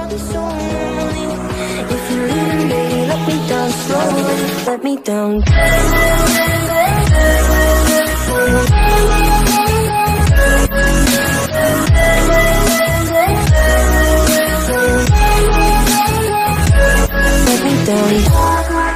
be so lonely. If you're leaving, baby, let me down slowly. Let me down. Let me down.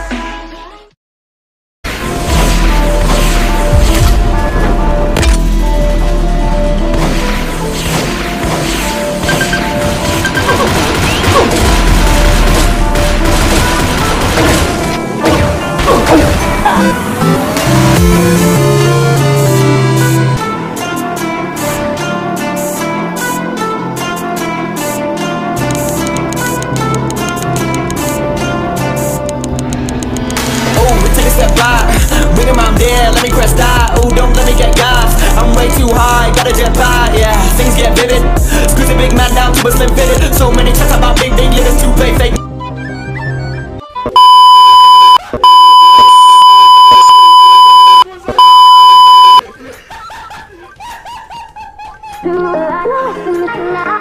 Bring him, I'm there, let me press die. Oh, don't let me get gas. I'm way too high, gotta jet by. Yeah, things get vivid. Squeeze a big man down to a slim fitted. So many chats about big living to play fake. I know